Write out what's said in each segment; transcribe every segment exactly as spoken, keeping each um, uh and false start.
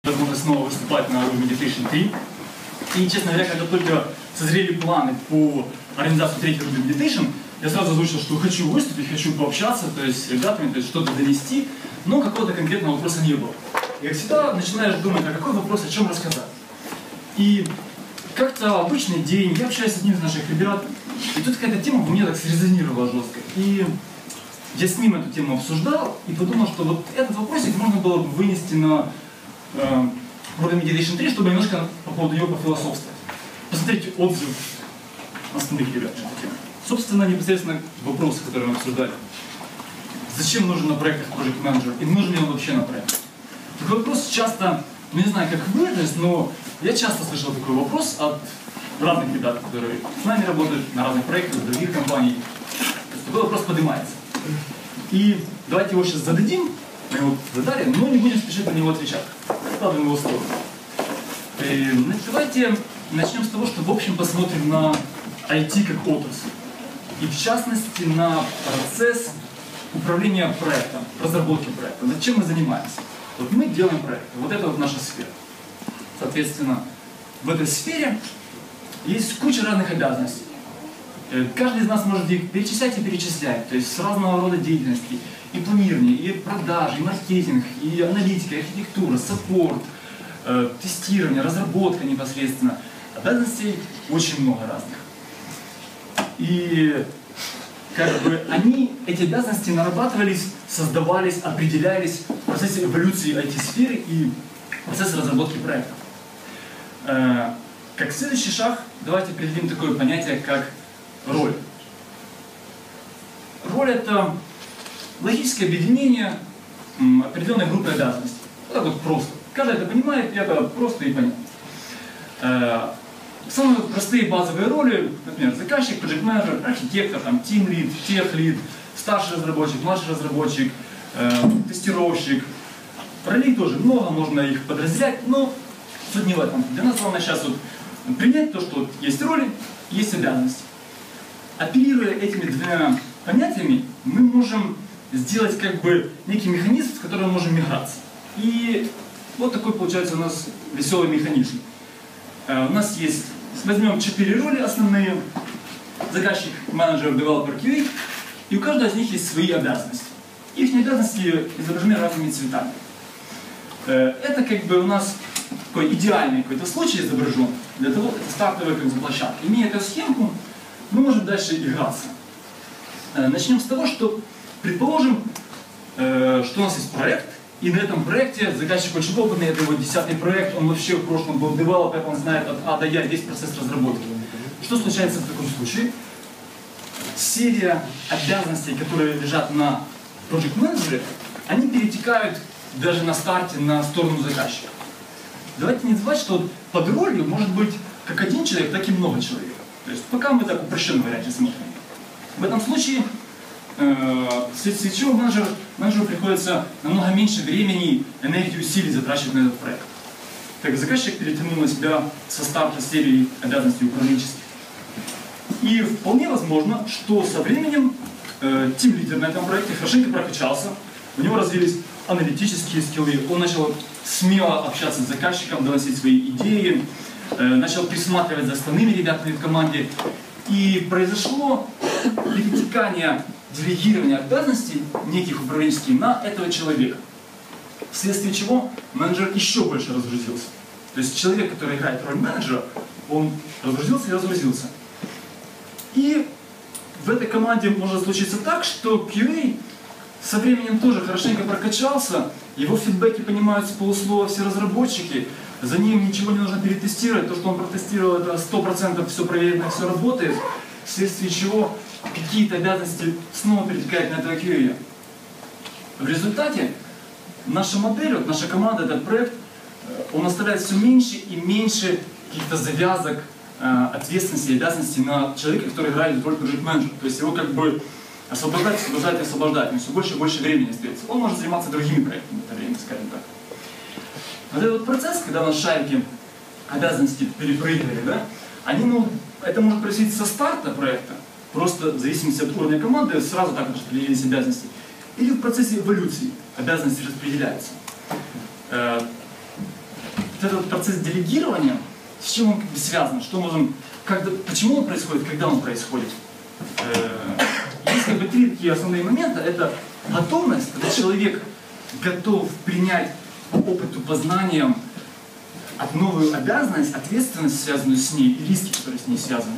возможность снова выступать на Ruby Meditation три. И, честно говоря, когда только созрели планы по организации третьего Ruby Meditation, я сразу озвучил, что хочу выступить, хочу пообщаться, то есть с ребятами, то есть что-то донести, но какого-то конкретного вопроса не было. И как всегда начинаешь думать, а какой вопрос, о чем рассказать. И как-то обычный день, я общаюсь с одним из наших ребят, и тут какая-то тема у меня так срезонировала жестко. И я с ним эту тему обсуждал и подумал, что вот этот вопросик можно было бы вынести на э, Ruby Meditation три, чтобы немножко по поводу него пофилософствовать. Посмотрите отзыв основных ребят на эту тему. Собственно, непосредственно вопросы, которые мы обсуждали. Зачем нужен на проектах Project Manager и нужен ли он вообще на проектах? Такой вопрос часто, ну не знаю, как вы, то есть, но я часто слышал такой вопрос от разных ребят, которые с нами работают на разных проектах, других компаний. То есть, такой вопрос поднимается. И давайте его сейчас зададим, мы его задали, но не будем спешить на него отвечать. Ставим его в сторону. И, значит, давайте начнем с того, что в общем посмотрим на ай ти как отрасль. И в частности на процесс управления проектом, разработки проекта. Зачем мы занимаемся? Вот мы делаем проект, вот это вот наша сфера. Соответственно, в этой сфере есть куча разных обязанностей. Каждый из нас может их перечислять и перечислять, то есть с разного рода деятельности. И планирование, и продажи, и маркетинг, и аналитика, и архитектура, саппорт, э, тестирование, разработка непосредственно. Обязанностей очень много разных. И как бы они, эти обязанности нарабатывались, создавались, определялись в процессе эволюции ай ти-сферы и процесса разработки проектов. Э, как следующий шаг, давайте определим такое понятие, как роль. Роль — это логическое объединение м, определенной группы обязанностей. Вот так вот просто. Каждый это понимает, и это просто и понятно. Э, самые простые базовые роли, например, заказчик, project manager, архитектор, там, team lead, тех lead, старший разработчик, младший разработчик, э, тестировщик. Ролей тоже много, можно их подразделять, но суть не в этом. Для нас главное сейчас вот принять то, что есть роли, есть обязанности. Оперируя этими двумя понятиями, мы можем сделать как бы некий механизм, с которым мы можем играться. И вот такой получается у нас веселый механизм. Uh, у нас есть, возьмем четыре роли основные: заказчик, менеджер, девелопер, кью эй, и у каждого из них есть свои обязанности. Их обязанности изображены разными цветами. Uh, это как бы у нас такой идеальный какой-то случай изображен. Для того, это стартовая как бы площадка. Имея эту схемку, мы можем дальше играться. Uh, начнем с того, что предположим, uh, что у нас есть проект. И на этом проекте заказчик очень опытный, это его десятый проект, он вообще в прошлом был девелопер, он знает от А до Я весь процесс разработки. Что случается в таком случае? Серия обязанностей, которые лежат на Project Manager, они перетекают даже на старте на сторону заказчика. Давайте не забывать, что под ролью может быть как один человек, так и много человек. То есть пока мы так в упрощенном варианте смотрим. В этом случае вследствие чего менеджер, менеджеру приходится намного меньше времени, энергии, усилий затрачивать на этот проект. Так заказчик перетянул на себя со старта серии обязанностей управленческих. И вполне возможно, что со временем э, тим-лидер на этом проекте хорошенько прокачался, у него развились аналитические скиллы, он начал смело общаться с заказчиком, доносить свои идеи, э, начал присматривать за остальными ребятами в команде. И произошло перетекание делегирования обязанностей неких управленческих на этого человека. Вследствие чего менеджер еще больше разгрузился. То есть человек, который играет роль менеджера, он разгрузился и разгрузился. И в этой команде может случиться так, что кью эй со временем тоже хорошенько прокачался, его фидбэки понимают с полуслова все разработчики, за ним ничего не нужно перетестировать, то, что он протестировал, это сто процентов все проверено, все работает, вследствие чего какие-то обязанности снова перетекают на этого кью эй. В результате наша модель, вот наша команда, этот проект, он оставляет все меньше и меньше каких-то завязок, ответственности и обязанностей на человека, который играет роль project manager. То есть его как бы освобождать, освобождать, освобождать. Но все больше и больше времени остается. Он может заниматься другими проектами в это время, скажем так. Вот этот вот процесс, когда у нас шарики обязанности перепрыгивали, да, они, ну, это может происходить со старта проекта, просто в зависимости от уровня команды сразу так распределились обязанности. Или в процессе эволюции обязанности распределяются. вот этот процесс делегирования, с чем он как бы связан, что можем, когда, почему он происходит, когда он происходит. Есть как бы три такие основные момента. Это готовность, когда человек готов принять по опыту, познаниям от новую обязанность, ответственность, связанную с ней, и риски, которые с ней связаны.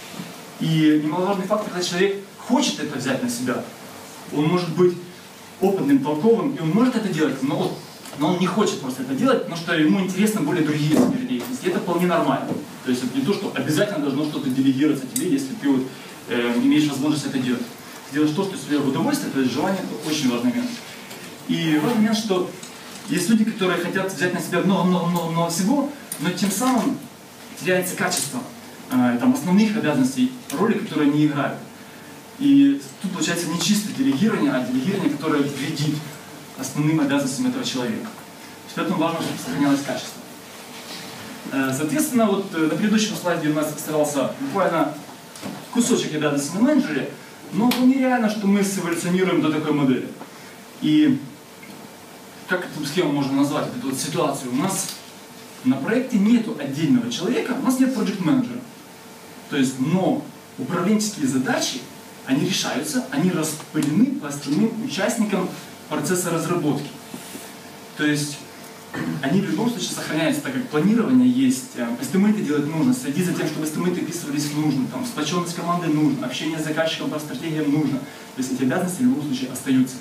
И немаловажный фактор, когда человек хочет это взять на себя, он может быть опытным, толковым, и он может это делать, но, но он не хочет просто это делать, потому что ему интересны более другие сферы деятельности. И это вполне нормально. То есть это не то, что обязательно должно что-то делегироваться тебе, если ты вот, э, имеешь возможность это делать. Ты делаешь то, что тебе в удовольствие, то есть желание, это очень важный момент. И важный момент, что есть люди, которые хотят взять на себя много-много-много всего, но тем самым теряется качество э, там, основных обязанностей, роли, которые они играют. И тут получается не чистое делегирование, а делегирование, которое вредит основным обязанностям этого человека. Поэтому важно, чтобы сохранялось качество. Соответственно, вот на предыдущем слайде у нас оставался буквально кусочек обязанностей на менеджере, но вполне реально, что мы эволюционируем до такой модели. И как эту схему можно назвать, эту вот ситуацию? У нас на проекте нет отдельного человека, у нас нет проект-менеджера. То есть, но управленческие задачи, они решаются, они распылены по остальным участникам процесса разработки. То есть они в любом случае сохраняются, так как планирование есть, эстимейты делать нужно, следить за тем, чтобы эстимейты вписывались нужно, там, сплоченность команды нужно, общение с заказчиком по стратегиям нужно. То есть эти обязанности в любом случае остаются.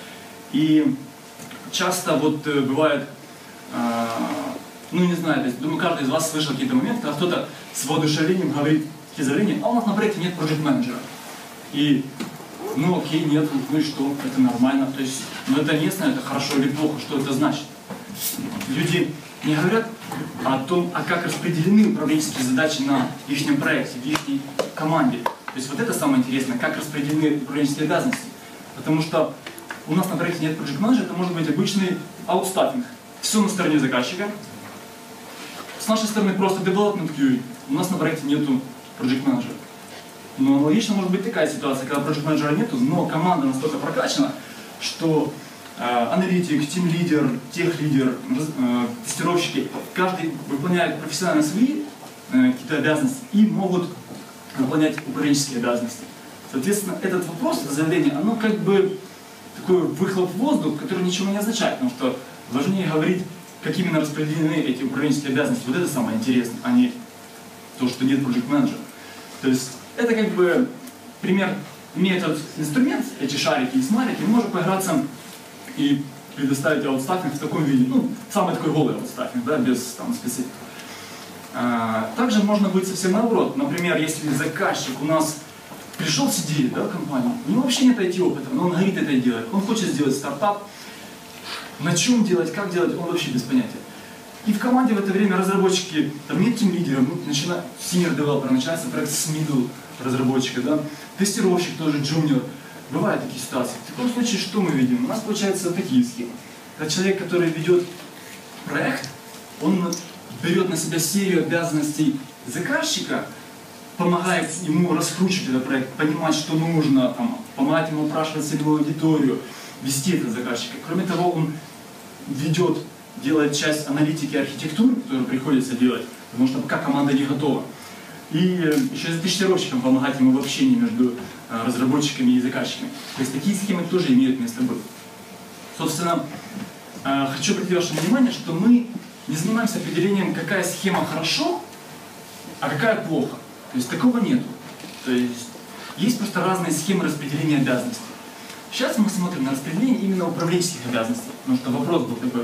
И часто вот бывает, э, ну не знаю, то есть, думаю, каждый из вас слышал какие-то моменты, когда кто-то с воодушевлением говорит такие заявления, а у нас на проекте нет проект-менеджера. И, ну окей, нет, ну и что, это нормально. То есть, ну это не знаю, это хорошо или плохо, что это значит. Люди не говорят о том, а как распределены управленческие задачи на их проекте, в их команде. То есть вот это самое интересное, как распределены управленческие обязанности. Потому что у нас на проекте нет project manager, это может быть обычный аутстаффинг. Все на стороне заказчика. С нашей стороны просто development queue. У нас на проекте нету project manager. Но аналогично может быть такая ситуация, когда project manager нету, но команда настолько прокачана, что э, аналитик, тим-лидер, тех-лидер, э, тестировщики, каждый выполняет профессионально свои э, какие-то обязанности и могут выполнять управленческие обязанности. Соответственно, этот вопрос, это заявление, оно как бы такой выхлоп в воздух, который ничего не означает, потому что важнее говорить, как именно распределены эти управленческие обязанности. Вот это самое интересное, а не то, что нет project manager. То есть это как бы пример, имея этот инструмент, эти шарики и смайлики, мы можем поиграться и предоставить аутстаффинг в таком виде, ну, самый такой голый аутстаффинг, да, без там специфики. А, также можно быть совсем наоборот. Например, если заказчик у нас пришел с идеей, да, в компанию, у него вообще нет ай ти-опыта, но он говорит это делать, он хочет сделать стартап, на чем делать, как делать, он вообще без понятия. И в команде в это время разработчики, там нет тим-лидера, ну, начинает, senior developer, начинается проект с middle разработчика, да, тестировщик тоже junior. Бывают такие ситуации. В таком случае что мы видим? У нас получаются такие схемы. Когда человек, который ведет проект, он берет на себя серию обязанностей заказчика, помогает ему раскручивать этот проект, понимать, что нужно, там, помогать ему опрашивать целевую аудиторию, вести этого заказчика. Кроме того, он ведет, делает часть аналитики и архитектуры, которую приходится делать, потому что пока команда не готова. И еще и тестировщикам помогать ему в общении между разработчиками и заказчиками. То есть такие схемы тоже имеют место быть. Собственно, хочу обратить ваше внимание, что мы не занимаемся определением, какая схема хорошо, а какая плохо. То есть такого нету. То есть есть просто разные схемы распределения обязанностей. Сейчас мы смотрим на распределение именно управленческих обязанностей, потому что вопрос был такой.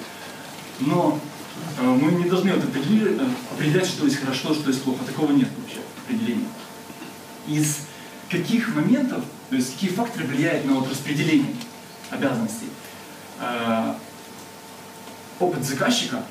Но э, мы не должны вот определять, определять, что есть хорошо, что есть плохо. Такого нет вообще определения. Из каких моментов, то есть какие факторы влияют на вот распределение обязанностей? Э, опыт заказчика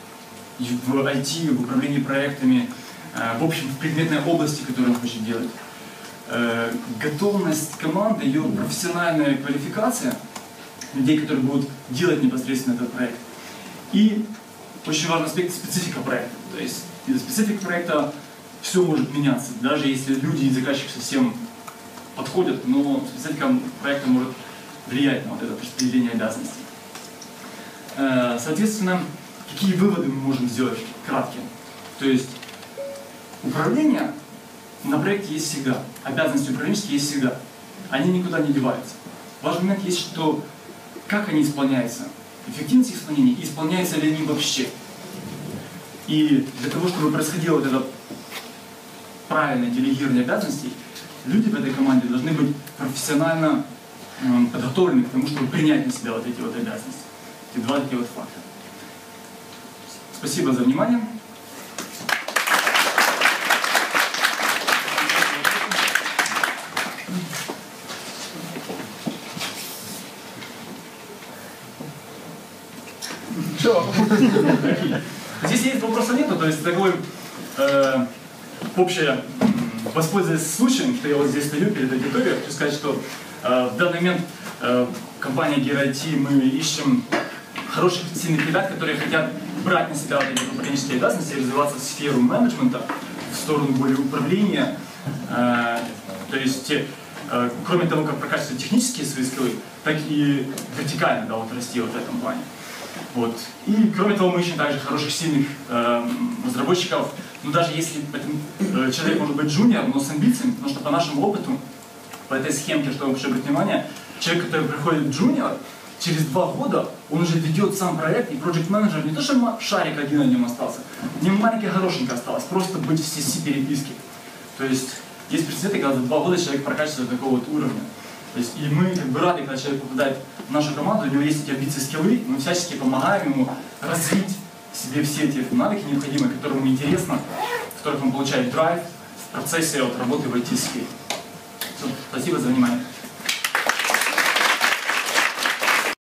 в ай ти, в управлении проектами, э, в общем, в предметной области, которую он хочет делать. Э, готовность команды, ее профессиональная квалификация людей, которые будут делать непосредственно этот проект. И очень важный аспект — специфика проекта. То есть из-за специфики проекта все может меняться, даже если люди и заказчик совсем подходят, но специфика проекта может влиять на вот это распределение обязанностей. Соответственно, какие выводы мы можем сделать краткие? То есть управление на проекте есть всегда, обязанности управленческие есть всегда. Они никуда не деваются. Важный момент есть, что как они исполняются, эффективность исполнения, и исполняются ли они вообще. И для того, чтобы происходило вот это правильное делегирование обязанностей, люди в этой команде должны быть профессионально э, подготовлены к тому, чтобы принять на себя вот эти вот обязанности. Эти два такие вот факта. Спасибо за внимание. Все. Здесь есть вопроса нету, то есть такой э, общее, воспользуясь случаем, что я вот здесь стою перед аудиторией, хочу сказать, что э, в данный момент э, компания Гир ай ти мы ищем хороших, сильных ребят, которые хотят брать на себя вот эти управленческие обязанности, развиваться в сферу менеджмента, в сторону более управления. Э, то есть, э, кроме того, как прокачивать технические свои скиллы, так и вертикально, да, вот расти вот в этом плане. Вот. И кроме того, мы ищем также хороших, сильных э, разработчиков. Но даже если этот э, человек может быть джуниор, но с амбициями, потому что по нашему опыту, по этой схемке, чтобы вообще обратить внимание, человек, который приходит джуниор, через два года он уже ведет сам проект, и проект-менеджер не то, что шарик один на нем остался, не маленькая горошинка осталась, просто быть в си си-переписке. То есть есть прецеденты, когда за два года человек прокачивается до такого вот уровня. То есть, и мы как бы рады, когда человек попадает в нашу команду, у него есть эти амбиции, скиллы, мы всячески помогаем ему развить в себе все эти навыки необходимые, которые ему интересно, в которых он получает драйв в процессе вот, работы в ай ти-сфере. Спасибо за внимание.